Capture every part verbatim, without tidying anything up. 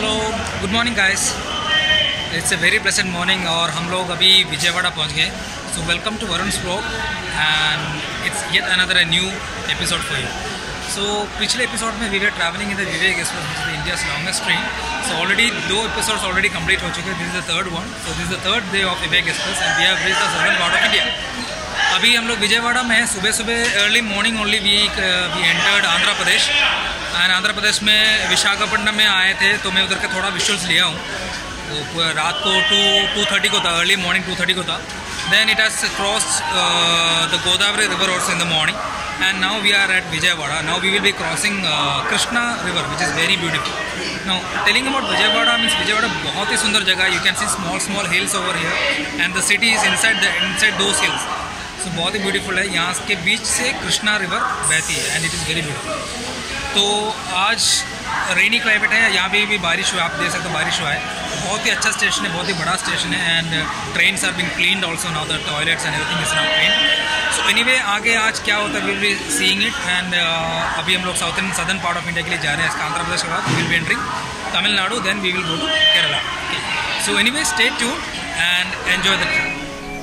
Hello, good morning guys. It's a very pleasant morning और हम लोग अभी विजयवाड़ा पहुंच गए। So welcome to Varun vlog and it's yet another a new episode for you. So पिछले episode में we were travelling in the Vivek express which is India's longest train. So already दो episodes already complete हो चुके हैं। This is the third one. So this is the third day of Vivek express and we have reached the southern part of India. अभी हम लोग विजयवाड़ा में हैं। सुबह सुबह early morning only we we entered Andhra Pradesh and Andhra Pradesh में विशाखापट्टनम में आए थे, तो मैं उधर के थोड़ा विजुअल्स लिया हूँ। तो रात को टू टू थर्टी को था, अर्ली मॉर्निंग टू थर्टी को था। Then it has cross the Godavari river also in the morning and now we are at Vijayawada. Now we will be crossing Krishna river which is very beautiful. Now telling about Vijayawada means Vijayawada बहुत ही सुंदर जगह। You can see small small hills over here and the city is inside the inside those hills. So बहुत ही beautiful है। यहाँ के बीच से कृष्णा रिवर बहती है and it is very beautiful. तो आज रेनी क्लाइमेट है, यहाँ पे भी बारिश हुआ, आप देख सकते हो बारिश हुआ है। बहुत ही अच्छा स्टेशन है, बहुत ही बड़ा स्टेशन है and trains are being cleaned also now, the toilets and everything is now clean. So anyway आगे आज क्या होता है we will be seeing it and अभी हम लोग southern southern part of India के लिए जा रहे हैं। इसका आंध्र प्रदेश के बाद we will be entering Tamil Nadu, then we will go to Kerala. So anyway stay tuned and enjoy the trip.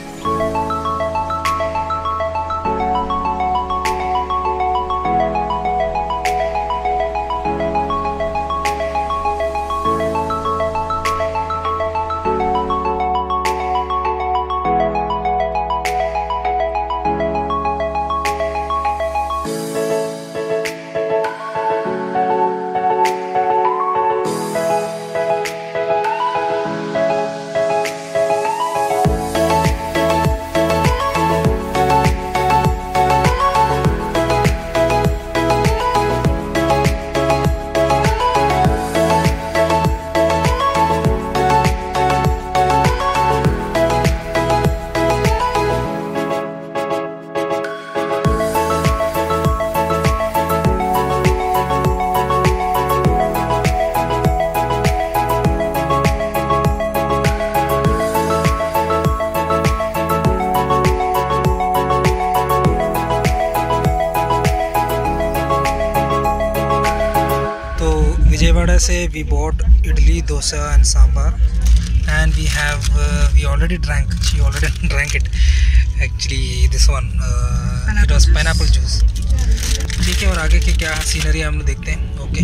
Vijayawada से we bought idli, dosa and sambar and we have uh, we already drank she already drank it actually this one uh, it was pineapple juice। ठीक है, और आगे के क्या scenery हम लोग देखते हैं। ओके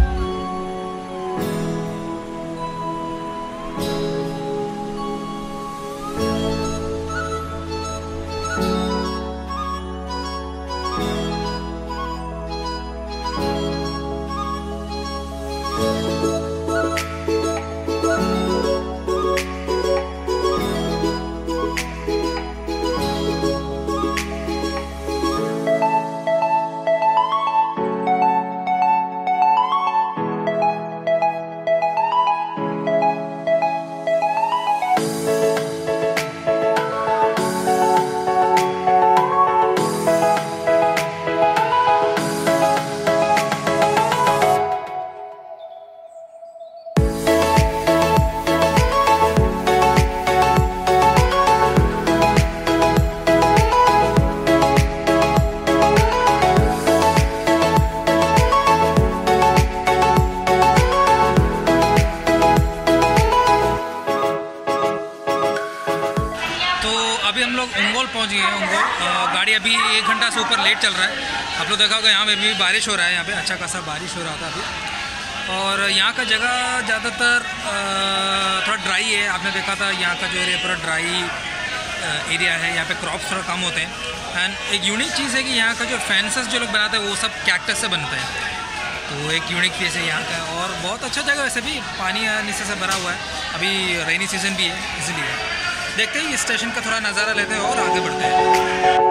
ओंगोल पहुंच गए हैं। ओंगोल गाड़ी अभी एक घंटा से ऊपर लेट चल रहा है। आप लोग देखा होगा यहाँ पे भी बारिश हो रहा है। यहाँ पे अच्छा खासा बारिश हो रहा था अभी। और यहाँ का जगह ज़्यादातर थोड़ा ड्राई है। आपने देखा था यहाँ का जो एरिया पूरा ड्राई एरिया है। यहाँ पे क्रॉप्स थोड़ा कम होते हैं एंड एक यूनिक चीज़ है कि यहाँ का जो फेंसेस जो लोग बनाते हैं वो सब कैक्टस से बनते हैं। तो एक यूनिक चीज़ है यहाँ का और बहुत अच्छा जगह। वैसे भी पानी नीचे से भरा हुआ है, अभी रेनी सीजन भी है, इसलिए देखते हैं इस स्टेशन का थोड़ा नज़ारा लेते हैं और आगे बढ़ते हैं।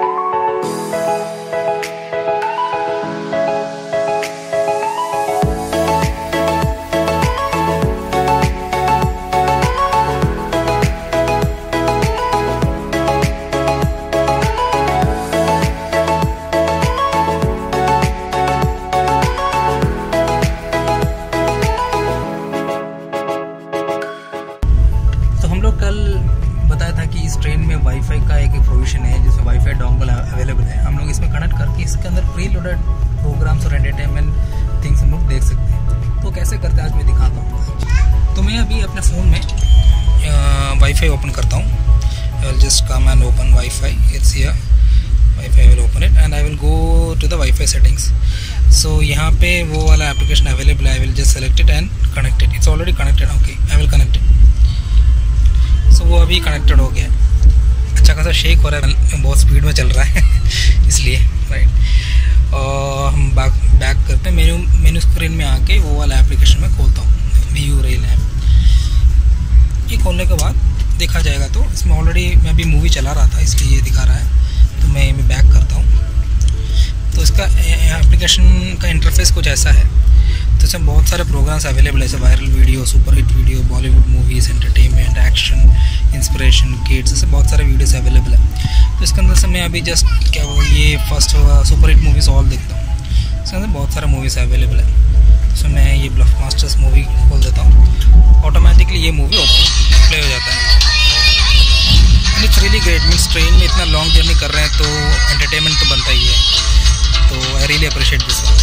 वाईफाई का एक प्रोविजन है जिसमें वाईफाई डोंगल अवेलेबल है। हम लोग इसमें कनेक्ट करके इसके अंदर प्री लोडेड प्रोग्राम्स और एंटरटेनमेंट थिंग्स हम लोग देख सकते हैं। तो कैसे करते हैं आज मैं दिखाता हूँ। तो मैं अभी अपने फ़ोन में वाईफाई ओपन करता हूँ। I will just come and open wifi, it's here wifi, I will open it and I will go to the wifi settings. So यहाँ पे वो वाला एप्लीकेशन अवेलेबल है, I will just select it and connect it. It's already connected, okay I will connect it. So वो अभी connected हो गया, अच्छा खासा शेक हो रहा है, बहुत स्पीड में चल रहा है इसलिए, राइट। और हम बैक बैक करते हैं, मेन्यू मेन्यू स्क्रीन में आके वो वाला एप्लीकेशन में खोलता हूँ, व्यू रेल ऐप। ये खोलने के बाद देखा जाएगा तो इसमें ऑलरेडी मैं अभी मूवी चला रहा था इसलिए ये दिखा रहा है। तो मैं मैं बैक करता हूँ। तो इसका एप्लीकेशन का इंटरफेस कुछ ऐसा है। तो इसमें बहुत सारे प्रोग्राम्स अवेलेबल है, जैसे viral video, super hit video, Bollywood movies, entertainment, action, inspiration, kids, ऐसे बहुत सारे वीडियोस अवेलेबल है। तो इसके अंदर से मैं अभी जस्ट क्या हुआ ये first super hit movies all देखता हूँ। इसके अंदर बहुत सारे मूवीज़ अवेलेबल है। तो मैं ये ब्लफ मास्टर्स मूवी खोल देता हूँ, ऑटोमेटिकली ये मूवी प्ले हो जाता है। It's really great, means train में इतना लॉन्ग जर्नी कर रहे हैं तो एंटरटेनमेंट तो बनता ही है। तो I really appreciate this one.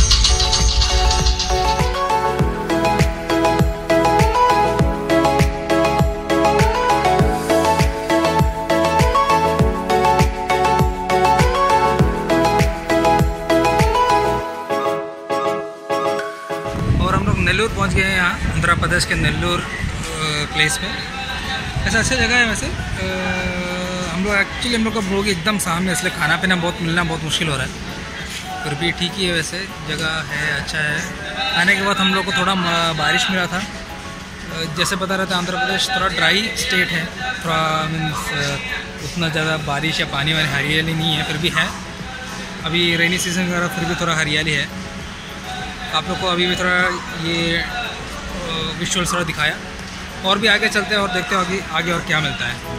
और हम लोग नेल्लूर पहुंच गए हैं, यहाँ आंध्र प्रदेश के नेल्लूर प्लेस पे। ऐसा अच्छा जगह है वैसे। आ, हम लोग एक्चुअली हम लोग का भोग एकदम सामने, इसलिए खाना पीना बहुत मिलना बहुत मुश्किल हो रहा है, फिर भी ठीक ही है वैसे, जगह है, अच्छा है। आने के बाद हम लोग को थोड़ा बारिश मिला था। जैसे बता रहे थे आंध्र प्रदेश थोड़ा ड्राई स्टेट है, थोड़ा मीन्स उतना ज़्यादा बारिश या पानी वाली हरियाली नहीं है, फिर भी है अभी रेनी सीजन वगैरह, फिर भी थोड़ा हरियाली है। आप लोग को अभी भी थोड़ा ये विजुअल्स थोड़ा दिखाया, और भी आगे चलते हैं और देखते हैं आगे आगे और क्या मिलता है।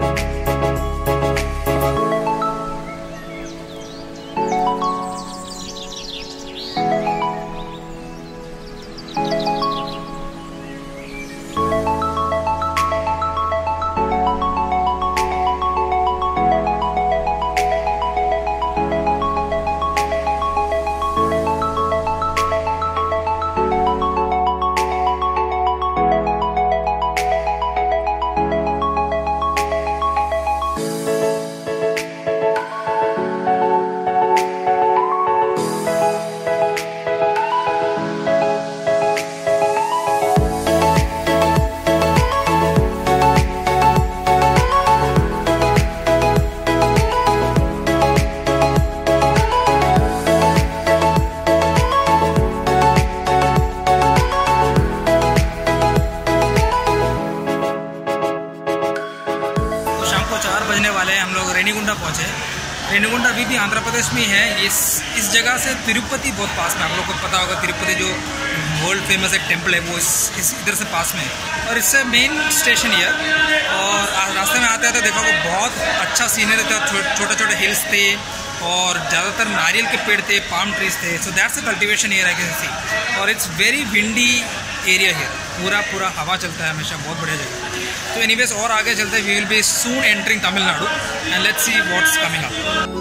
रेनीगुंटा पहुँचे। रेनीगुंटा अभी भी आंध्र प्रदेश में है। इस इस जगह से तिरुपति बहुत पास में, आप लोग को पता होगा तिरुपति जो वर्ल्ड फेमस एक टेम्पल है वो इस, इस इधर से पास में है और इससे मेन स्टेशन ये। और रास्ते में आते आते देखा को बहुत अच्छा सीनरी था, छोटे छोटे हिल्स थे और ज़्यादातर नारियल के पेड़ थे, पाम ट्रीज थे। So that's a cultivation area can see, और इट्स वेरी विंडी एरिया है, पूरा पूरा हवा चलता है हमेशा, बहुत बढ़िया जगह है। तो एनीवेज और आगे चलते हैं, we will be soon entering Tamil Nadu and let's see what's coming up.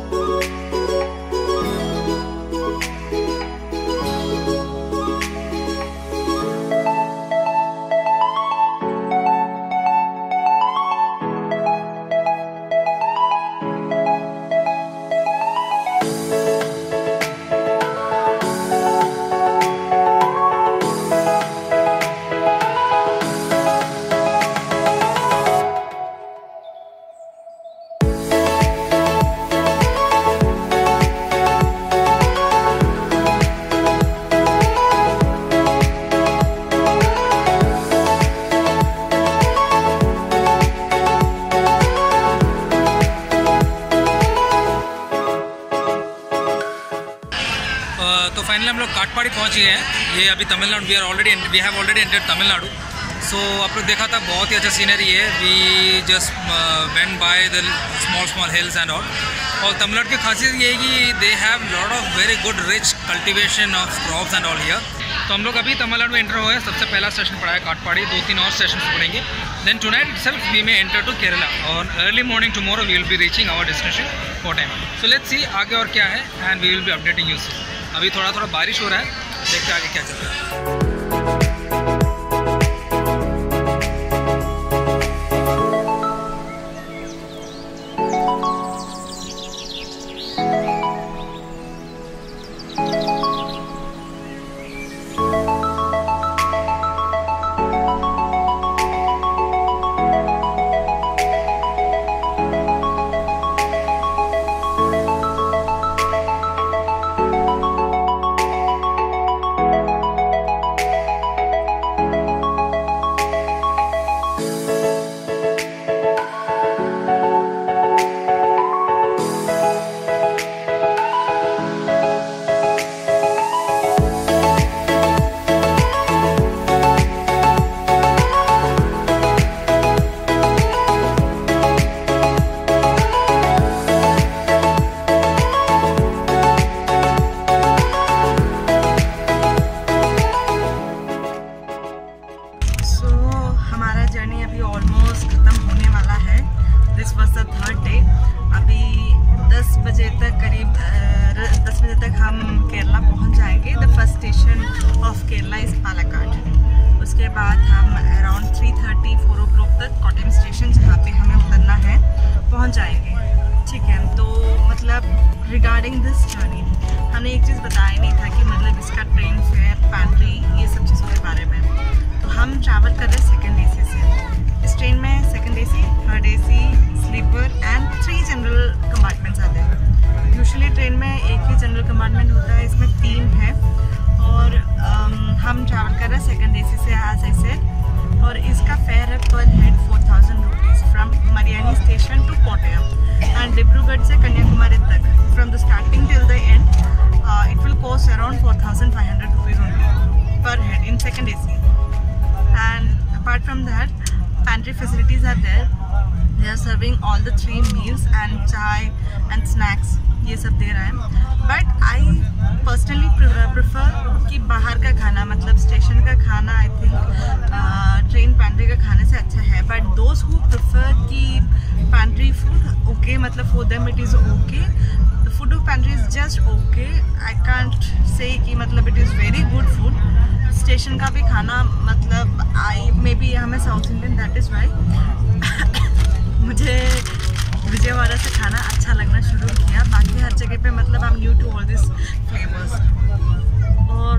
तो फाइनली हम लोग काटपाड़ी पहुंच गए हैं। ये अभी Tamil Nadu, we are already we have already entered Tamil Nadu. So आप लोग देखा था बहुत ही अच्छा सीनरी है। We just went by the small small hills and all. और तमिलनाडु की खासियत ये है कि they have lot of very good rich cultivation of crops and all here. तो हम लोग अभी तमिलनाडु में एंटर हुए हैं। सबसे पहला स्टेशन पड़ा है काटपाड़ी, दो तीन और स्टेशन पड़ेंगे। Then tonight itself we may enter to Kerala और early morning tomorrow we will be reaching our destination Kottayam. So let's see आगे और क्या है and we will be updating you soon. अभी थोड़ा थोड़ा बारिश हो रहा है, देखते आगे क्या चल रहा है। जर्नी अभी ऑलमोस्ट ख़त्म होने वाला है। This was the third day. अभी दस बजे तक करीब दस बजे तक हम केरला पहुंच जाएंगे। The first station of Kerala is Palakkad. उसके बाद हम around three thirty four o'clock तक कोट्टयम स्टेशन, जहाँ पे हमें उतरना है, पहुंच जाएंगे। ठीक है, तो मतलब रिगार्डिंग दिस जर्नी हमने एक चीज़ बताया नहीं था कि मतलब इसका ट्रेन फेयर, पैंट्री, ये सब चीज़ों के बारे में। तो हम ट्रैवल कर रहे हैं सेकेंड ए सी से। इस ट्रेन में second A C, third A C, sleeper and three general compartments आते हैं। यूजुअली ट्रेन में एक ही जनरल कंपार्टमेंट होता है, इसमें तीन है। और um, हम ट्रैवल कर रहे हैं सेकेंड ए सी से, एज आई सेड। और इसका फेयर है per head four thousand rupees from Mariani station to Kottayam and Dibrugarh से कन्याकुमारी तक, from the starting till the end it will cost around four thousand five hundred rupees only per head in second A C. And apart from that pantry facilities are there. They are serving all the three meals and chai and snacks, ये सब दे रहा है। But I personally prefer कि बाहर का खाना, मतलब station का खाना आई थिंक ट्रेन पैंट्री का खाने से अच्छा है। But those who prefer कि पैंट्री फूड ओके, मतलब for them it is okay. The food of pantry is just okay. I can't say कि मतलब it is very good food. Station का भी खाना मतलब आई मे बी हमें south Indian, that is why मुझे विजयवाड़ा से खाना अच्छा लगना शुरू किया। बाकी हर जगह पे मतलब I am new to all this flavours. और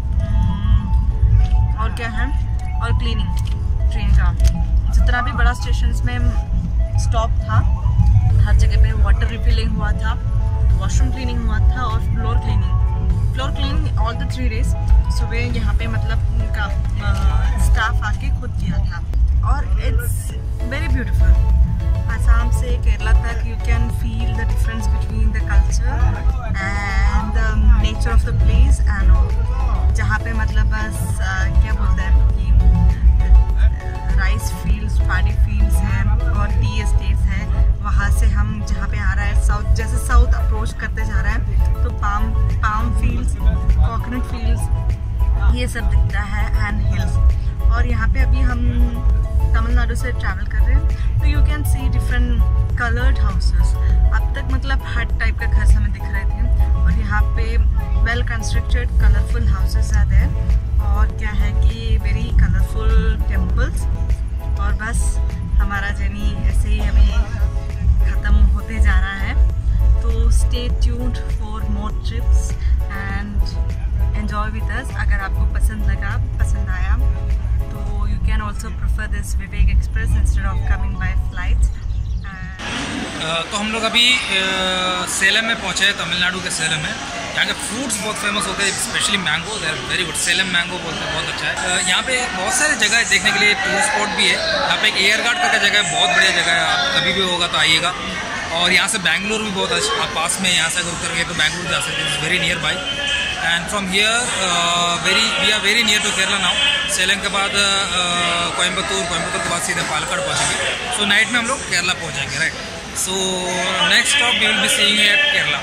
और क्या है, और क्लीनिंग ट्रेन का जितना भी बड़ा स्टेशन में स्टॉप था, हर जगह पे वाटर रिफिलिंग हुआ था, वॉशरूम क्लीनिंग हुआ था और floor cleaning floor cleaning all the three days. सुबह यहाँ पे मतलब उनका स्टाफ आके खुद किया था और इट्स वेरी ब्यूटीफुल। असम से केरला तक you can feel the difference between the culture and the nature of the place and जहाँ पे मतलब बस uh, क्या बोलते हैं कि राइस फील्ड्स, पैडी फील्ड्स हैं और टी एस्टेट्स हैं। वहाँ से हम जहाँ पे आ रहा है साउथ, जैसे साउथ अप्रोच करते जा रहा है तो palm palm fields, coconut fields, ये सब दिखता है एंड हिल्स। और यहाँ पे अभी हम तमिलनाडु से ट्रैवल कर रहे हैं, तो you can see different coloured houses. अब तक मतलब हट टाइप का घर हमें दिख रहे थे और यहाँ पे वेल कंस्ट्रक्टेड कलरफुल हाउसेस आते हैं। और क्या है कि वेरी कलरफुल टेम्पल्स। और बस हमारा जर्नी ऐसे ही अभी ख़त्म होते जा रहा है। तो stay tuned for more trips and enjoy with us. अगर आपको पसंद लगा, पसंद आया, तो you can also prefer this Vivek express instead of coming by flights. तो हम लोग अभी सेलम में पहुँचे हैं, तमिलनाडु के सेलम में। यहाँ के फ्रूट्स बहुत फेमस होते हैं, specially mango, they are very good. Salem mango बोलते हैं, बहुत अच्छा है। यहाँ पे बहुत सारे जगह है देखने के लिए, टूरिस्ट स्पॉट भी है। यहाँ पे एक एयर गार्ड करके जगह है, बहुत बढ़िया जगह है, आप कभी भी होगा तो आइएगा। और यहाँ से बैंगलोर भी बहुत अच्छा, आप पास में यहाँ से अगर उतर गए तो बैंगलोर जा सकते हैं, it's very near by. And from here very we are very near to Kerala now. Salem के बाद कोयम्बतूर, कोयम्बतूर के बाद सीधे पालक्काड पहुँचेंगे। सो नाइट में हम लोग केरला पहुँच जाएंगे, right. So next stop we will be seeing at Kerala.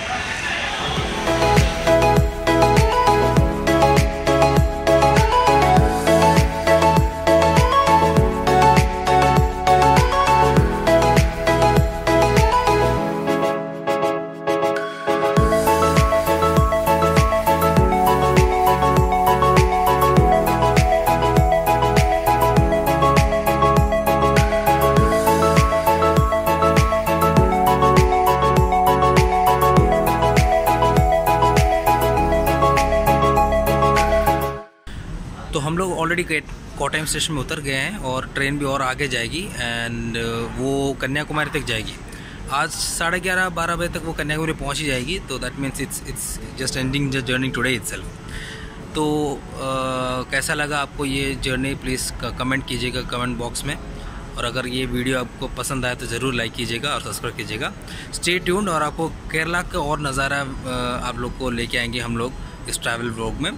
तो हम लोग ऑलरेडी कोट्टयम स्टेशन में उतर गए हैं और ट्रेन भी और आगे जाएगी एंड वो कन्याकुमारी तक जाएगी। आज साढ़े ग्यारह बारह बजे तक वो कन्याकुमारी पहुंच ही जाएगी। तो that means it's it's just ending the journey today itself. तो uh, कैसा लगा आपको ये जर्नी, प्लीज़ कमेंट कीजिएगा कमेंट बॉक्स में। और अगर ये वीडियो आपको पसंद आए तो ज़रूर लाइक कीजिएगा और सब्सक्राइब कीजिएगा। स्टे ट्यून्ड, और आपको केरला का और नज़ारा आप लोग को लेके आएंगे हम लोग इस ट्रैवल व्लॉग में।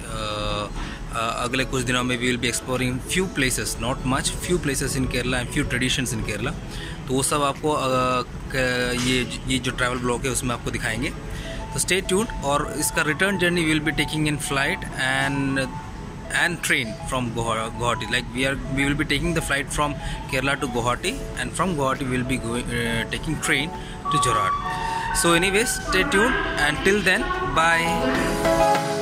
अगले कुछ दिनों में we will be exploring few places, not much, few places in Kerala and few traditions in Kerala. तो वो सब आपको ये ये जो ट्रैवल ब्लॉग है उसमें आपको दिखाएंगे। तो स्टे ट्यून्ड। और इसका return journey will be taking in flight and and train from Guwahati. Like we are, we will be taking the flight from Kerala to Guwahati, and from Guwahati we will be going uh, taking train to Jorhat. So anyways, stay tuned, and till then, bye.